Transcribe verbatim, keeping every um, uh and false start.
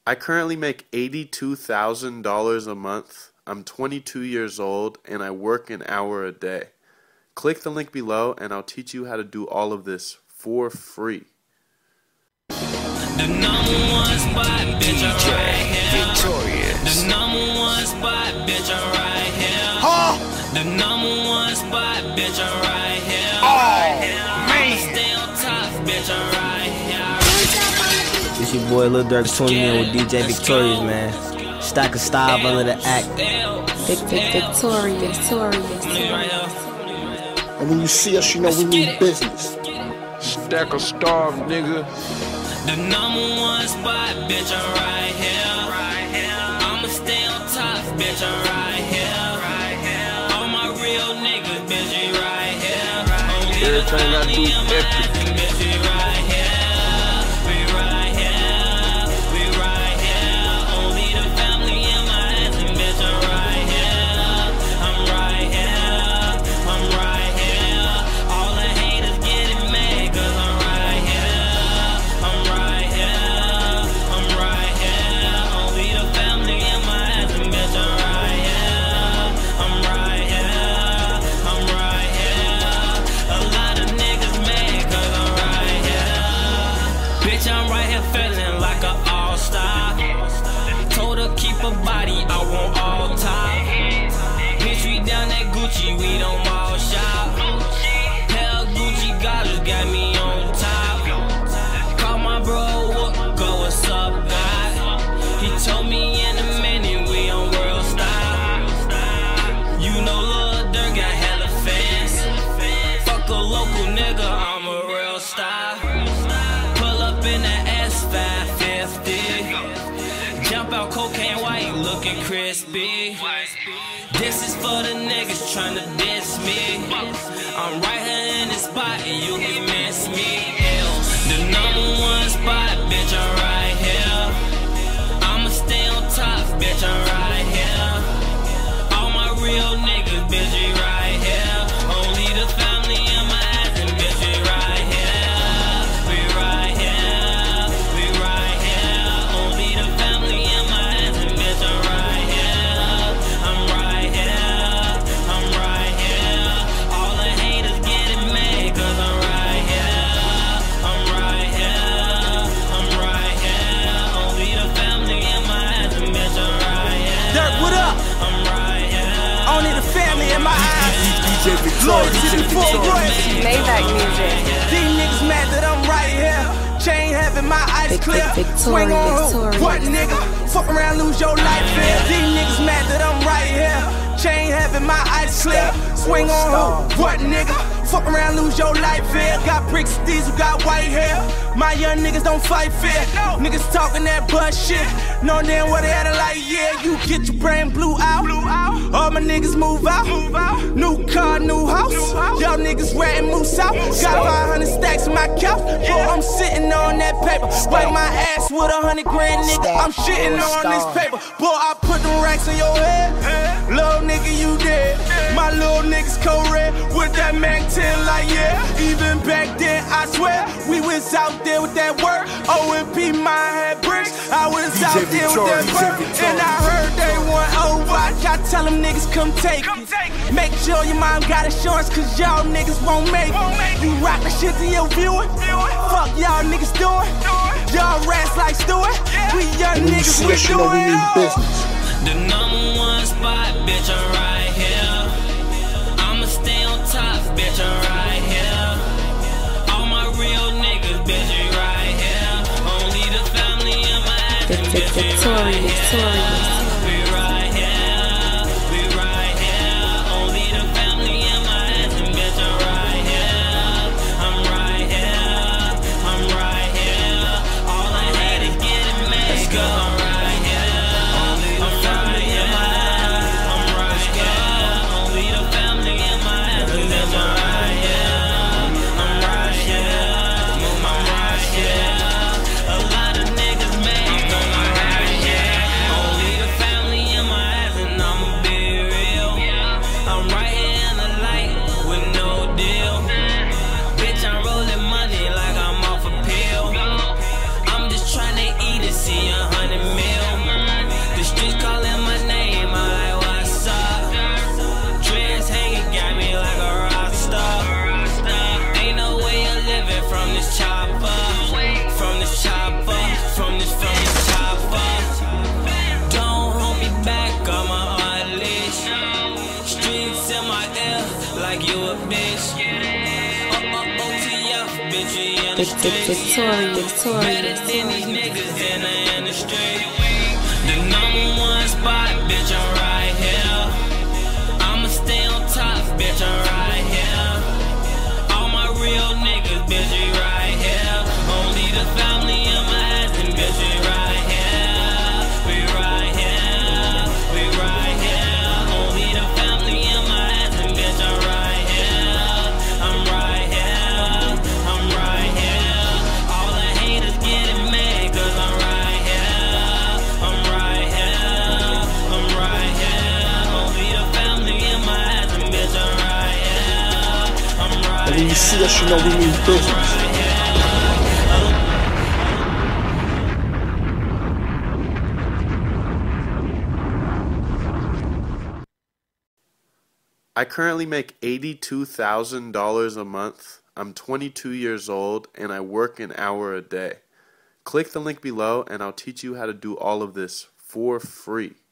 I currently make eighty-two thousand dollars a month. I'm twenty-two years old and I work an hour a day. Click the link below and I'll teach you how to do all of this for free. The number one spot, bitch, I'm right here. Victorious. The number one spot, bitch, I'm right here. Huh? The number one spot, bitch, I'm right here. Oh, man. I'ma stay on top, bitch, I'm right here. It's your boy Lil Durk tuning in with D J Victorious, man. Stack of style under the act. Vic, Vic, Victorious, Victorious. And when you see us, you know we mean business. Stack of starve, nigga. The number one spot, bitch, I'm right here. Right here. I'ma stay on top, bitch, I'm right here. Right here. All my real niggas, bitch, we right here. Right here. Everything I do, epic. Bitch, we right here. We right here. We right here. Only the family in my ass, and bitch, I'm right here. I'm right here. I'm right here. All the haters getting mad, cause I'm right here. I'm right here. I'm right here. Only the family in my ass, and bitch, I'm right here. I'm right here. I'm right here. A lot of niggas mad, cause I'm right here. Bitch, I'm right here feeling like an all-star. Told her keep her body, I want all top. Bitch, we down that Gucci, we don't all shop. Hell, Gucci goggles got me on top. Call my bro, what go, what's up, God? He told me in a minute we on World Star. You know Lil Durk got hella fans. Fuck a local nigga, I'm a real star. Pull up in that S five fifty. Jump out cocaine white, looking crispy. This is for the niggas tryna diss me. I'm right here in the spot and you can miss me. The number one spot, bitch, I'm right here. I'ma stay on top, bitch, I'm right here. All my real niggas, bitch, we right here. Only the family in my ass, and bitch, we right here. We right here. We right here. Only the family in my ass, and bitch, I'm right here. I'm right here. I'm right here. All the haters getting mad, cause I'm right here. I'm right here. I'm right here. Only the family in my ass, and bitch, I'm right here. Durk, what up? I'm right here. Only the family in my eyes. D J Victorious. Maybach music. These niggas mad that I'm right here. Chain having my eyes Vic, clear. Vic, Swing on who? Victorious. What nigga? Fuck around, lose your life here. These niggas mad that I'm right here. Chain having my eyes clear. Swing on who? What nigga? Fuck around, lose your life here. Got bricks, these who got white hair. My young niggas don't fight fair. Niggas talking that butt shit. No damn what they had it like, yeah. You get your brain blew out. All my niggas move out. New car, new house. Y'all niggas ratting moose out. Got five hundred stacks in my couch. Boy, I'm sitting on that paper. Wipe my ass with a hundred grand, nigga. I'm shitting on this paper. Boy, I put them racks on your head. Little nigga, you dead. My little niggas co-red with that Mac ten, like yeah. Even back then, I swear, we was out there with that work. O M P, my head bricks. I was out there with that work. And I heard they want Overwatch. I tell them niggas come take it. Make sure your mom got insurance, cause y'all niggas won't make it. You rock the shit to your viewer. Fuck y'all niggas doing. Y'all rats like Stewart. We young niggas, we us, you know we doing mean it all. business. The number one spot, bitch, I'm right here. I'ma stay on top, bitch, I'm right here. All my real niggas, bitch, we right here. Only the family in my ass, Vic, and Vic, bitch, we right Victorious, here. Victorious. We right here. We right here. Only the family in my ass, and bitch, I'm right here. I'm right here. I'm right here. All the haters getting mad, cause I'm right here. Only the family in my ass. I'm right here. Only the family in my ass, and bitch, I'm right here. I'm right here. I'm right here. A lot of niggas mad, cause I'm right here. Only the family in my ass, and I'ma be real. I'm right here in the light with no deal. Bitch, I'm rolling money like I'm off a pill. I'm just trying to eat it, see a hundred Victorious, Better Victorious. than these niggas in the industry. The number one spot, bitch, I'm right here. I'ma stay on top, bitch, I'm right here. All my real niggas, bitch, we right here. Only the family in my ass, and bitch, we right here. We right here, we right here. Only the family in my ass, and bitch, I'm right here. I'm right here, I'm right here. All the haters getting mad, cause I'm right here. I'm right here, I'm right here. Only the family in my ass, and bitch, I'm right here. I'm right And when you see us, you know we mean business. I currently make eighty-two thousand dollars a month. I'm twenty-two years old and I work an hour a day. Click the link below and I'll teach you how to do all of this for free.